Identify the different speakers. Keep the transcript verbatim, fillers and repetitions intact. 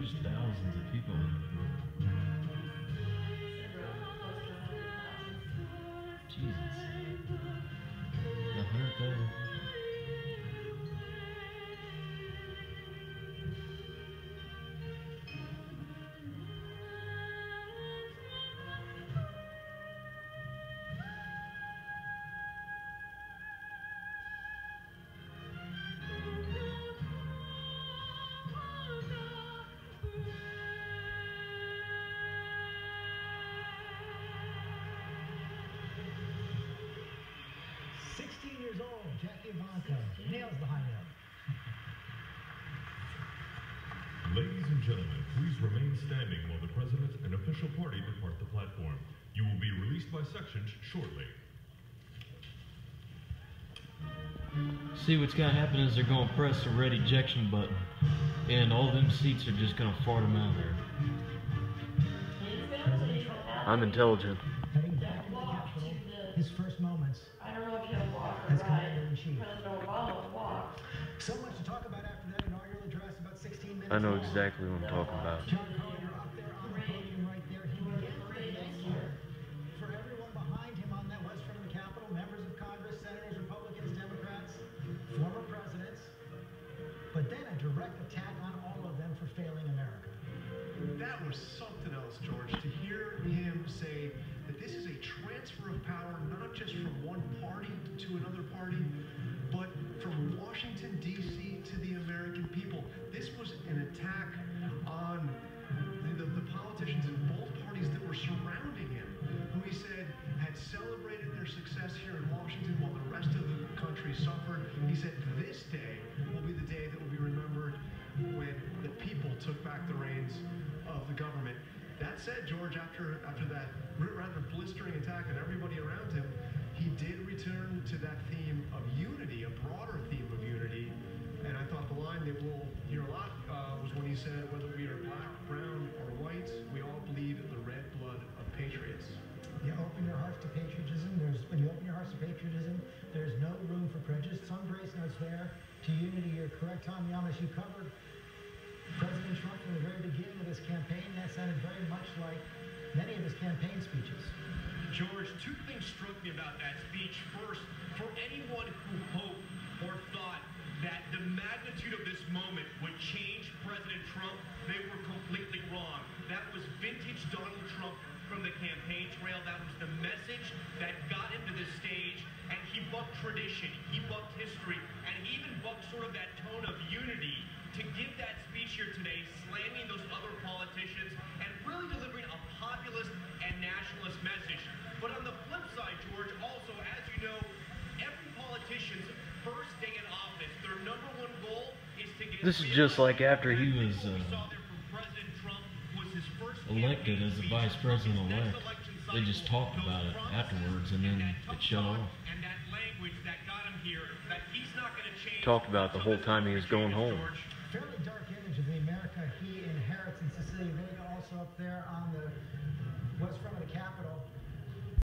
Speaker 1: There's thousands of people in there. Jesus. A hundred thousand.
Speaker 2: sixteen years old, Jackie Ivanko nails the high note.
Speaker 3: Ladies and gentlemen, please remain standing while the President and official party depart the platform. You will be released by sections shortly.
Speaker 1: See, what's gonna happen is they're gonna press the red ejection button, and all them seats are just gonna fart them out of there. I'm intelligent.
Speaker 2: Heading back to the Capitol, his first moments
Speaker 4: I don't know if you have a walk
Speaker 2: as
Speaker 4: or ride.
Speaker 2: Commander-in-Chief.
Speaker 4: President Obama walked.
Speaker 2: So much to talk about after that inaugural address, about sixteen minutes
Speaker 1: I know
Speaker 2: long.
Speaker 1: exactly what I'm talking about.
Speaker 2: John Carter up there on the podium right there. He began with a thank you for everyone behind him on that west front of the Capitol, members of Congress, senators, Republicans, Democrats, former presidents, but then a direct attack on all of them for failing America.
Speaker 5: That was something else, George, to hear him say that this is a transfer of power, not just from one party to another party, but from Washington, D C to the American people. This was an attack on the, the, the politicians in both parties that were surrounding him, who he said had celebrated their success here in Washington while the rest of the country suffered. He said this day will be the day that will be remembered when the people took back the reins of the government. That said, George, after after that rather blistering attack on everybody around him, he did return to that theme of unity, a broader theme of unity. And I thought the line that we'll hear a lot uh, was when he said, whether we are black, brown, or white, we all bleed the red blood of patriots.
Speaker 2: You open your hearts to patriotism. There's when you open your hearts to patriotism, there's no room for prejudice. Some grace notes there to unity. You're correct, Tom Yamas. You covered President Trump from the very beginning of his campaign. That sounded very much like many of his campaign speeches.
Speaker 6: George, two things struck me about that speech. First, for anyone who hoped or thought that the magnitude of this moment would change President Trump, they were completely wrong. That was vintage Donald Trump from the campaign trail. That was the message that got him to the stage, and he bucked tradition, he bucked history, and he even bucked sort of that tone of unity to give that speech here today, slamming those other politicians and really delivering a populist and nationalist message. But on the flip side, George, also, as you know, every politician's first day in office, their number one goal is to get...
Speaker 1: This is just like after he was uh,
Speaker 6: was
Speaker 1: elected as the vice president-elect. They just talked about it afterwards, and then it shut off.
Speaker 6: And that language that got him here, that he's not going to change...
Speaker 1: Talked about the whole time he was going home.
Speaker 2: Fairly dark image of the America he inherits in Cecilia Vega, also up there on the